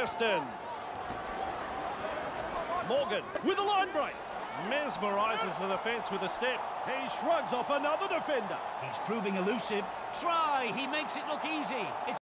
Preston. Morgan with a line break. Mesmerises the defence with a step. He shrugs off another defender. He's proving elusive. Try! He makes it look easy.